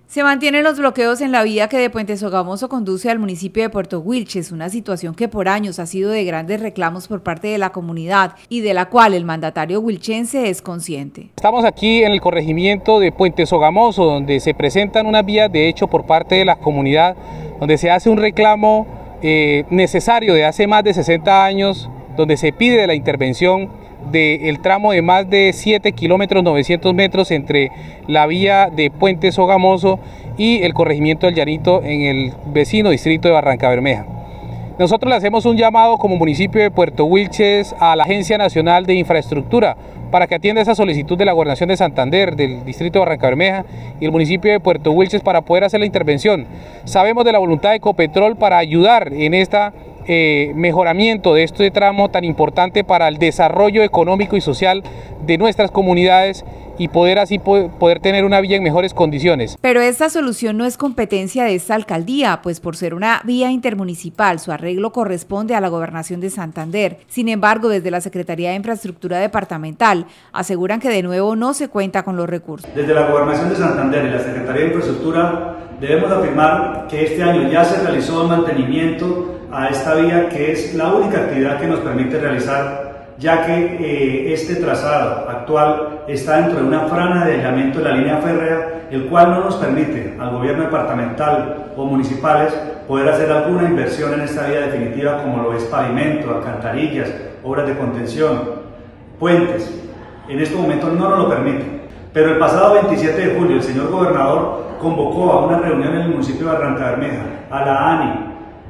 Se mantienen los bloqueos en la vía que de Puente Sogamoso conduce al municipio de Puerto Wilches, una situación que por años ha sido de grandes reclamos por parte de la comunidad y de la cual el mandatario wilchense es consciente. Estamos aquí en el corregimiento de Puente Sogamoso, donde se presentan unas vías de hecho por parte de la comunidad, donde se hace un reclamo necesario de hace más de 60 años, donde se pide la intervención del tramo de más de 7 kilómetros 900 metros entre la vía de Puente Sogamoso y el corregimiento del Llanito en el vecino distrito de Barrancabermeja. Nosotros le hacemos un llamado como municipio de Puerto Wilches a la Agencia Nacional de Infraestructura para que atienda esa solicitud de la Gobernación de Santander, del distrito de Barrancabermeja y el municipio de Puerto Wilches para poder hacer la intervención. Sabemos de la voluntad de Ecopetrol para ayudar en esta mejoramiento de este tramo tan importante para el desarrollo económico y social de nuestras comunidades y poder así poder tener una vía en mejores condiciones. Pero esta solución no es competencia de esta alcaldía, pues por ser una vía intermunicipal, su arreglo corresponde a la Gobernación de Santander. Sin embargo, desde la Secretaría de Infraestructura Departamental aseguran que de nuevo no se cuenta con los recursos. Desde la Gobernación de Santander y la Secretaría de Infraestructura debemos afirmar que este año ya se realizó el mantenimiento a esta vía, que es la única actividad que nos permite realizar, ya que este trazado actual está dentro de una franja de aislamiento de la línea férrea, el cual no nos permite al gobierno departamental o municipales poder hacer alguna inversión en esta vía definitiva, como lo es pavimento, alcantarillas, obras de contención, puentes. En este momento no nos lo permite. Pero el pasado 27 de julio el señor gobernador convocó a una reunión en el municipio de Barrancabermeja, a la ANI,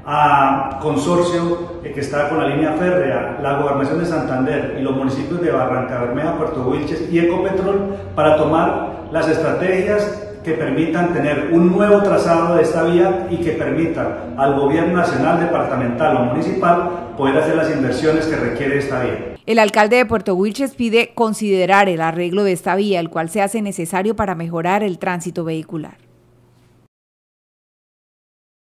a consorcio que está con la línea férrea, la Gobernación de Santander y los municipios de Barrancabermeja, Puerto Wilches y Ecopetrol para tomar las estrategias que permitan tener un nuevo trazado de esta vía y que permita al gobierno nacional, departamental o municipal poder hacer las inversiones que requiere esta vía. El alcalde de Puerto Wilches pide considerar el arreglo de esta vía, el cual se hace necesario para mejorar el tránsito vehicular.